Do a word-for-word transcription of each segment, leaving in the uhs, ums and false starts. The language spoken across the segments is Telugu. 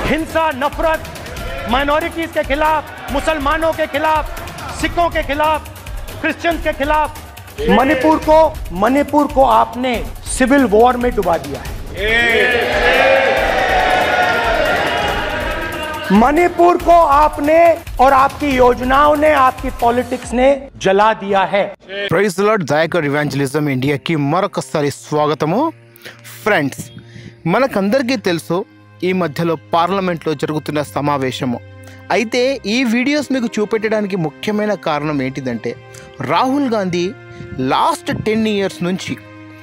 हिंसा, नफरत, माइनॉरिटीज के खिलाफ, मुसलमानों के खिलाफ, सिखों के खिलाफ, क्रिश्चियंस के खिलाफ मणिपुर को मणिपुर को आपने सिविल वॉर में डुबा दिया है। मणिपुर को आपने और आपकी योजनाओं ने, आपकी पॉलिटिक्स ने जला दिया है। Praise the lord Dayakar evangelism ఇండియాకి మరొకసారి స్వాగతము. ఫ్రెండ్స్, మనకందరికీ తెలుసు ఈ మధ్యలో పార్లమెంట్లో జరుగుతున్న సమావేశము. అయితే ఈ వీడియోస్ మీకు చూపెట్టడానికి ముఖ్యమైన కారణం ఏంటిదంటే, Rahul Gandhi last ten years నుంచి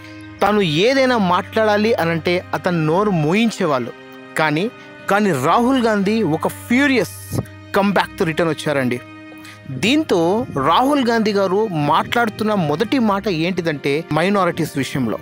తను ఏదైనా మాట్లాడాలి అనంటే అతను నోరు మూయించేవాళ్ళు. కానీ కానీ రాహుల్ గాంధీ ఒక ఫ్యూరియస్ కమ్బ్యాక్తో రిటర్న్ వచ్చారండి. దీంతో రాహుల్ గాంధీ గారు మాట్లాడుతున్న మొదటి మాట ఏంటిదంటే, మైనారిటీస్ విషయంలో.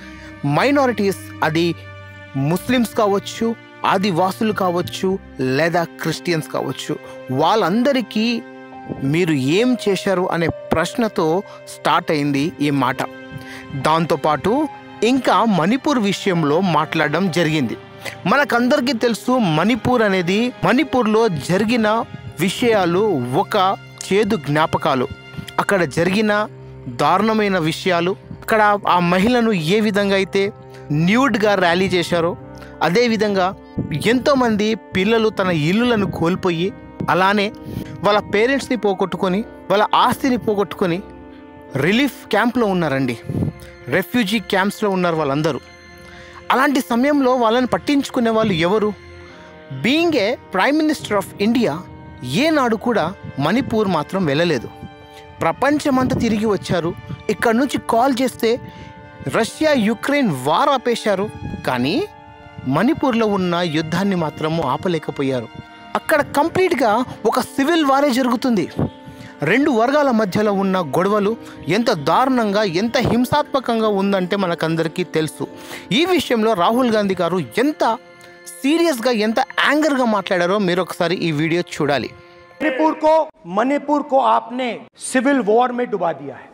మైనారిటీస్ అది ముస్లిమ్స్ కావచ్చు, ఆదివాసులు కావచ్చు, లేదా క్రిస్టియన్స్ కావచ్చు, వాళ్ళందరికీ మీరు ఏం చేశారు అనే ప్రశ్నతో స్టార్ట్ అయింది ఈ మాట. దాంతోపాటు ఇంకా మణిపూర్ విషయంలో మాట్లాడడం జరిగింది. మనకందరికీ తెలుసు, మణిపూర్ అనేది మణిపూర్లో జరిగిన విషయాలు ఒక చేదు జ్ఞాపకాలు. అక్కడ జరిగిన దారుణమైన విషయాలు, అక్కడ ఆ మహిళను ఏ విధంగా అయితే న్యూడ్గా ర్యాలీ చేశారో, అదేవిధంగా ఎంతోమంది పిల్లలు తన ఇల్లులను కోల్పోయి, అలానే వాళ్ళ పేరెంట్స్ని పోగొట్టుకొని, వాళ్ళ ఆస్తిని పోగొట్టుకొని రిలీఫ్ క్యాంప్లో ఉన్నారండి. రెఫ్యూజీ క్యాంప్స్లో ఉన్నారు వాళ్ళందరూ. అలాంటి సమయంలో వాళ్ళని పట్టించుకునే వాళ్ళు ఎవరు? Being a prime minister of India ఏనాడు కూడా మణిపూర్ మాత్రం వెళ్ళలేదు. ప్రపంచమంతా తిరిగి వచ్చారు. ఇక్కడ నుంచి కాల్ చేస్తే రష్యా యుక్రెయిన్ వార్ ఆపేశారు. కానీ మణిపూర్లో ఉన్న యుద్ధాన్ని మాత్రము ఆపలేకపోయారు. అక్కడ కంప్లీట్గా ఒక సివిల్ వారే జరుగుతుంది. రెండు వర్గాల మధ్యలో ఉన్న గొడవలు ఎంత దారుణంగా, ఎంత హింసాత్మకంగా ఉందంటే మనకందరికీ తెలుసు. ఈ విషయంలో రాహుల్ గాంధీ గారు ఎంత సీరియస్గా, ఎంత యాంగర్గా మాట్లాడారో మీరు ఒకసారి ఈ వీడియో చూడాలి. मणिपुर को मणिपुर को आपने सिविल वॉर में डुबा दिया है।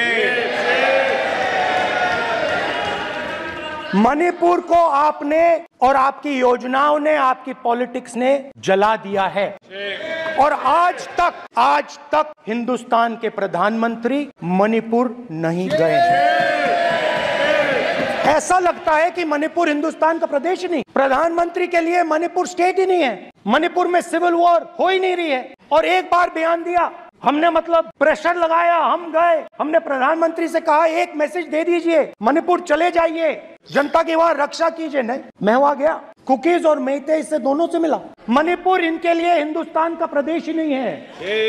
मणिपुर को आपने और आपकी योजनाओं ने, आपकी पॉलिटिक्स ने जला दिया है। और आज तक आज तक हिंदुस्तान के प्रधानमंत्री मणिपुर नहीं गए हैं। ऐसा लगता है कि मणिपुर हिंदुस्तान का प्रदेश ही नहीं, प्रधानमंत्री के लिए मणिपुर स्टेट ही नहीं है। मणिपुर में सिविल वॉर हो ही नहीं रही है। और एक बार बयान दिया, हमने मतलब प्रेशर लगाया, हम गए, हमने प्रधानमंत्री से कहा एक मैसेज दे दीजिए, मणिपुर चले जाइए, जनता की वहां रक्षा कीजिए। नहीं, मैं वहां गया, कुकीज और मेहते इससे दोनों से मिला। मणिपुर इनके लिए हिंदुस्तान का प्रदेश ही नहीं है।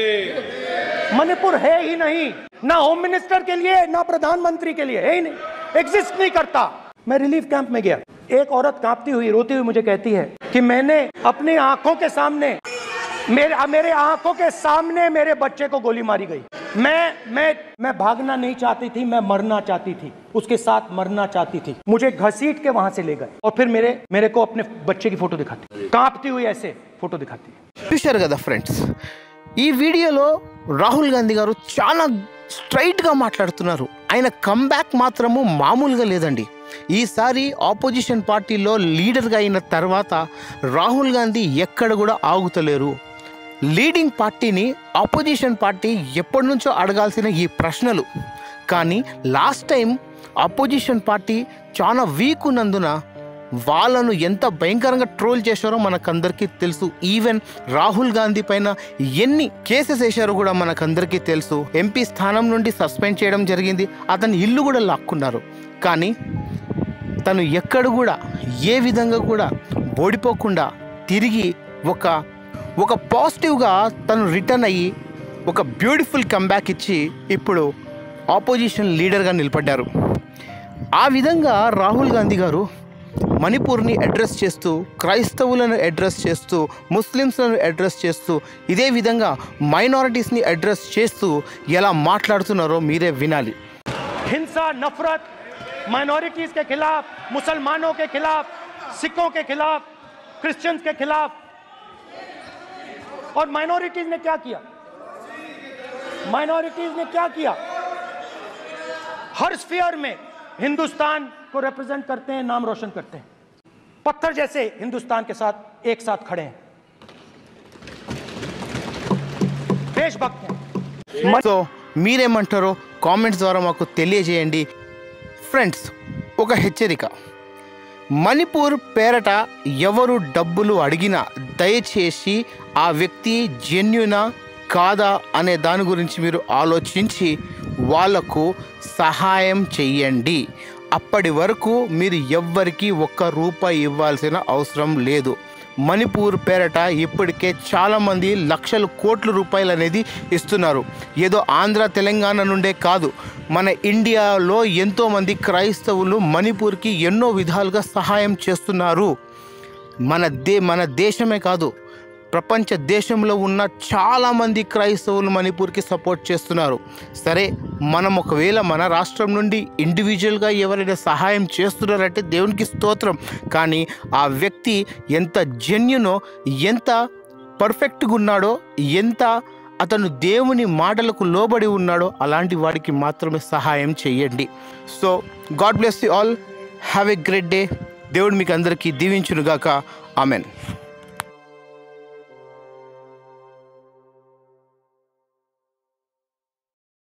मणिपुर है ही नहीं, ना होम मिनिस्टर के लिए, ना प्रधानमंत्री के लिए, है ही नहीं, एग्जिस्ट नहीं करता। मैं रिलीफ कैंप में गया, एक औरत कांपती हुई, रोती हुई मुझे कहती है कि मैंने अपनी आंखों के सामने, मेरे मेरे आंखों के सामने मेरे बच्चे को गोली मारी गई। मैं मैं मैं भागना नहीं चाहती थी, मैं मरना चाहती थी, उसके साथ मरना चाहती थी। मुझे घसीट के वहां से ले गए और फिर मेरे मेरे को अपने बच्चे की फोटो दिखाती, कांपती हुई ऐसे फोटो दिखाती। చూశారు కదా ఫ్రెండ్స్, ఈ వీడియోలో రాహుల్ గాంధీ గారు చాలా స్ట్రైట్గా మాట్లాడుతున్నారు. ఆయన కమ్బ్యాక్ మాత్రము మామూలుగా లేదండి. ఈసారి ఆపోజిషన్ పార్టీలో లీడర్గా అయిన తర్వాత రాహుల్ గాంధీ ఎక్కడ కూడా ఆగుతలేరు. లీడింగ్ పార్టీని ఆపోజిషన్ పార్టీ ఎప్పటి నుంచో అడగాల్సిన ఈ ప్రశ్నలు, కానీ లాస్ట్ టైం ఆపోజిషన్ పార్టీ చాలా వీక్ ఉన్నందున వాళ్ళను ఎంత భయంకరంగా ట్రోల్ చేశారో మనకందరికీ తెలుసు. ఈవెన్ రాహుల్ గాంధీ పైన ఎన్ని కేసెస్ వేశారో కూడా మనకందరికీ తెలుసు. ఎంపీ స్థానం నుండి సస్పెండ్ చేయడం జరిగింది, అతని ఇల్లు కూడా లాక్కున్నారు. కానీ తను ఎక్కడ కూడా ఏ విధంగా కూడా ఓడిపోకుండా తిరిగి ఒక ఒక పాజిటివ్గా తను రిటర్న్ అయ్యి ఒక బ్యూటిఫుల్ కంబ్యాక్ ఇచ్చి ఇప్పుడు ఆపోజిషన్ లీడర్గా నిలబడ్డారు. ఆ విధంగా రాహుల్ గాంధీ గారు మణిపూర్ని అడ్రస్ చేస్తూ, క్రైస్తవులను అడ్రస్ చేస్తూ, ముస్లిమ్స్లను అడ్రస్ చేస్తూ, ఇదే విధంగా మైనారిటీస్ని అడ్రస్ చేస్తూ ఎలా మాట్లాడుతున్నారో మీరే వినాలి. हिंसा, नफरत, माइनॉरिटीज के खिलाफ, मुसलमानों के खिलाफ, सिखों के खिलाफ, क्रिश्चियंस के खिलाफ। और माइनॉरिटीज ने क्या किया? माइनॉरिटीज ने क्या किया? हर स्फीयर में हिंदुस्तान को रिप्रेजेंट करते हैं, नाम रोशन करते हैं। पत्थर जैसे हिंदुस्तान के साथ एक साथ खड़े हैं, देशभक्त हैं। సో మీరేమంటారో కామెంట్స్ ద్వారా మాకు తెలియజేయండి. ఫ్రెండ్స్, ఒక హెచ్చరిక. మణిపూర్ పేరట ఎవరు డబ్బులు అడిగినా దయచేసి ఆ వ్యక్తి జెన్యునా కాదా అనే దాని గురించి మీరు ఆలోచించి వాళ్లకు సహాయం చెయ్యండి. అప్పటి వరకు మీరు ఎవ్వరికీ ఒక్క రూపాయి ఇవ్వాల్సిన అవసరం లేదు. మణిపూర్ పేరట ఇప్పటికే చాలామంది లక్షల కోట్ల రూపాయలు అనేది ఇస్తున్నారు. ఏదో ఆంధ్ర తెలంగాణ నుండే కాదు, మన ఇండియాలో ఎంతోమంది క్రైస్తవులు మణిపూర్కి ఎన్నో విధాలుగా సహాయం చేస్తున్నారు. మన దే మన దేశమే కాదు, ప్రపంచ దేశంలో ఉన్న చాలామంది క్రైస్తవులు మణిపూర్కి సపోర్ట్ చేస్తున్నారు. సరే, మనం ఒకవేళ మన రాష్ట్రం నుండి ఇండివిజువల్గా ఎవరైనా సహాయం చేస్తున్నారంటే దేవునికి స్తోత్రం. కానీ ఆ వ్యక్తి ఎంత జెన్యునో, ఎంత పర్ఫెక్ట్గా ఉన్నాడో, ఎంత అతను దేవుని మాటలకు లోబడి ఉన్నాడో అలాంటి వాడికి మాత్రమే సహాయం చేయండి. So God bless you all. Have a great day. దేవుడు మీకు అందరికీ దీవించునుగాక. ఆమెన్.